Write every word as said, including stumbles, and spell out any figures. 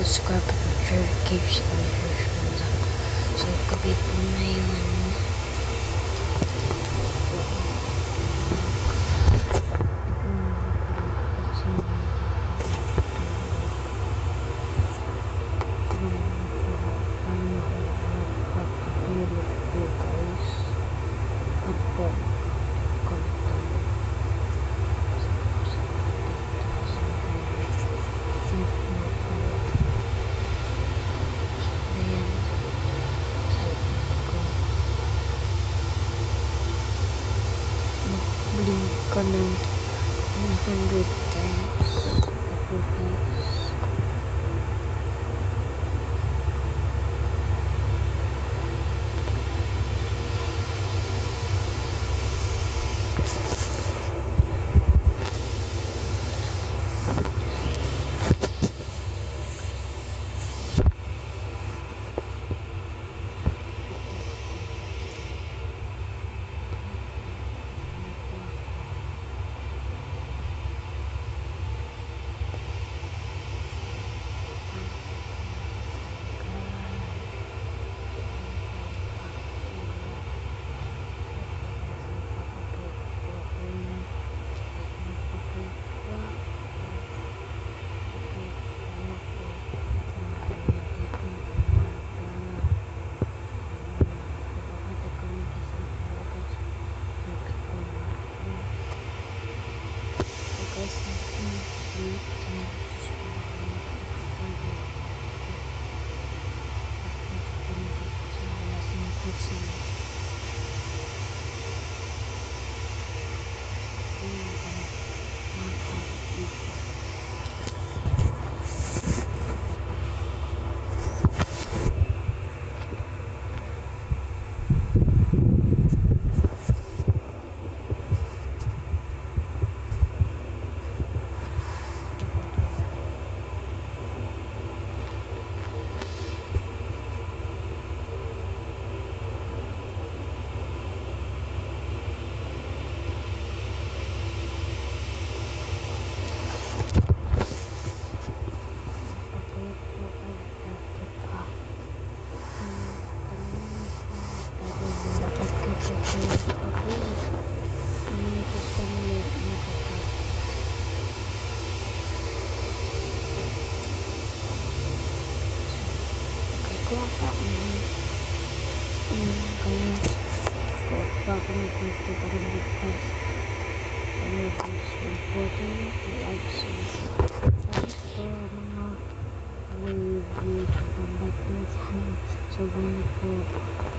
subscribe button, notification, notifications. So kapit po na yung ano. Blink ka ng one hundred times. Ako guys. Kuwapa ako ng kaya kuwapa ako ng kwento para ligtas. Ano guys, important like sa mga way way pagbabat na sa sobrang po